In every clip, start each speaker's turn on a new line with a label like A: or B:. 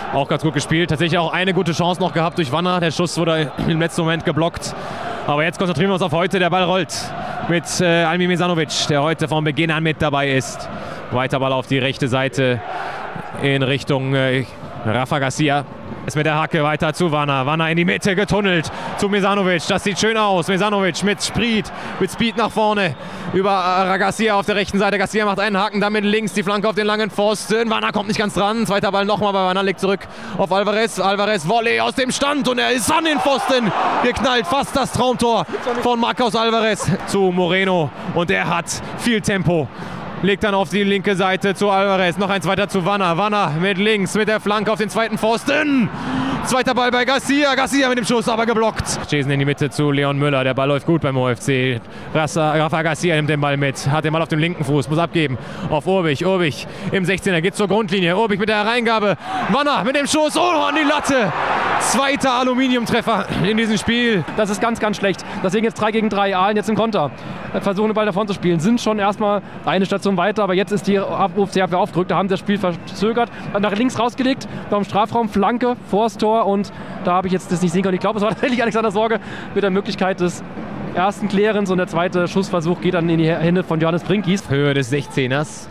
A: Auch ganz gut gespielt. Tatsächlich auch eine gute Chance noch gehabt durch Wanner. Der Schuss wurde im letzten Moment geblockt. Aber jetzt konzentrieren wir uns auf heute. Der Ball rollt mit Almir Mesanovic, der heute von Beginn an mit dabei ist. Weiter Ball auf die rechte Seite in Richtung Rafa Garcia. Ist mit der Hacke weiter zu Wanner. Wanner in die Mitte getunnelt zu Mesanovic. Das sieht schön aus. Mesanovic mit Speed nach vorne über Garcia auf der rechten Seite. Garcia macht einen Haken, damit links die Flanke auf den langen Pfosten. Wanner kommt nicht ganz dran. Zweiter Ball nochmal bei Wanner, legt zurück auf Alvarez. Alvarez Volley aus dem Stand und er ist an den Pfosten geknallt. Fast das Traumtor von Marcos Alvarez zu Moreno und er hat viel Tempo. Legt dann auf die linke Seite zu Alvarez. Noch eins weiter zu Wanner. Wanner mit links, mit der Flanke auf den zweiten Pfosten. Zweiter Ball bei Garcia. Garcia mit dem Schuss, aber geblockt. Jason in die Mitte zu Leon Müller. Der Ball läuft gut beim OFC. Rafa Garcia nimmt den Ball mit. Hat den Ball auf dem linken Fuß. Muss abgeben auf Urbich. Urbich im 16er geht zur Grundlinie. Urbich mit der Hereingabe. Wanner mit dem Schuss. Oh, an die Latte. Zweiter Aluminiumtreffer in diesem Spiel.
B: Das ist ganz, ganz schlecht. Deswegen jetzt 3 gegen 3. Aalen jetzt im Konter. Versuchen den Ball davon zu spielen. Sind schon erstmal eine Station weiter, aber jetzt ist die UFC-Abwehr aufgerückt. Da haben sie das Spiel verzögert. Dann nach links rausgelegt, beim Strafraum, Flanke, vors Tor und da habe ich jetzt das nicht sehen können. Ich glaube, es war tatsächlich Alexander Sorge mit der Möglichkeit des ersten Klärens und der zweite Schussversuch geht dann in die Hände von Johannes Brinkis.
A: Höhe des 16ers.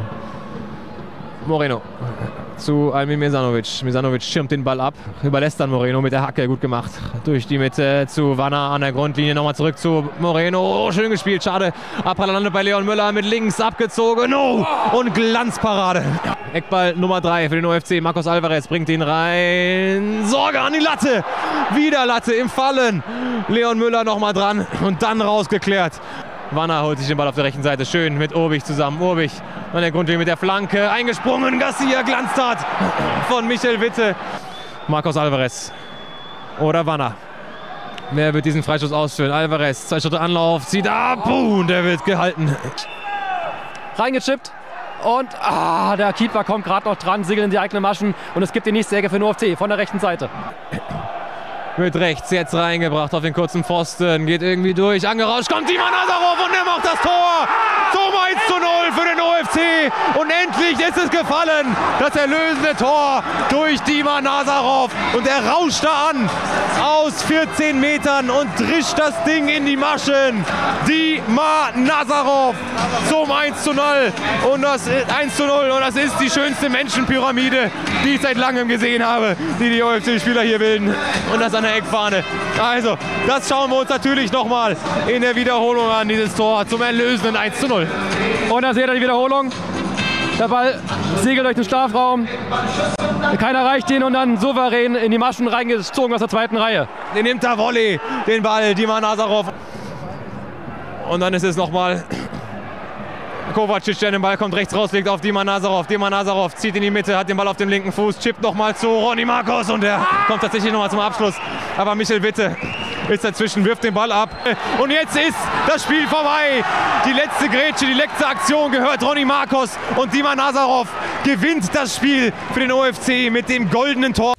A: Moreno zu Almir Mesanovic. Mesanovic schirmt den Ball ab, überlässt dann Moreno mit der Hacke, gut gemacht. Durch die Mitte zu Wanner an der Grundlinie, nochmal zurück zu Moreno. Oh, schön gespielt, schade. Abpraller landet bei Leon Müller mit links abgezogen. Oh, und Glanzparade. Eckball Nummer 3 für den OFC. Marcos Alvarez bringt ihn rein. Sorge an die Latte. Wieder Latte im Fallen. Leon Müller nochmal dran und dann rausgeklärt. Wanner holt sich den Ball auf der rechten Seite. Schön mit Urbich zusammen. Urbich an der Grundlinie mit der Flanke. Eingesprungen. Garcia, Glanztat von Michael Witte. Marcos Alvarez oder Wanner. Wer wird diesen Freistoß ausführen? Alvarez, 2 Schritte Anlauf, zieht ab. Und der wird gehalten.
B: Reingechippt. Und der Keeper kommt gerade noch dran, Sigel in die eigenen Maschen. Und es gibt die nächste Ecke für den OFC von der rechten Seite.
A: Mit rechts jetzt reingebracht auf den kurzen Pfosten, geht irgendwie durch, angerauscht, kommt Dima Nazarov und er macht das Tor zum 1:0 für den OFC und endlich ist es gefallen, das erlösende Tor durch Dima Nazarov und er rauscht da an aus 14 Metern und drischt das Ding in die Maschen. Dima Nazarov zum 1:0 und das 1:0 und das ist die schönste Menschenpyramide, die ich seit langem gesehen habe, die OFC-Spieler hier bilden und das an der Eckfahne. Also, das schauen wir uns natürlich nochmal in der Wiederholung an, dieses Tor zum erlösenden 1:0.
B: Und da seht ihr die Wiederholung. Der Ball segelt durch den Strafraum. Keiner erreicht ihn und dann souverän in die Maschen reingezogen aus der zweiten Reihe.
A: Den nimmt der Volley, den Ball, Dima Nazarov. Und dann ist es nochmal Kovacic, der den Ball kommt, rechts rauslegt auf Dima Nazarov. Dima Nazarov zieht in die Mitte, hat den Ball auf dem linken Fuß, chippt nochmal zu Ronny Marcos und der kommt tatsächlich nochmal zum Abschluss. Aber Michael Witte ist dazwischen, wirft den Ball ab. Und jetzt ist das Spiel vorbei. Die letzte Grätsche, die letzte Aktion gehört Ronny Marcos und Dima Nazarov gewinnt das Spiel für den OFC mit dem goldenen Tor.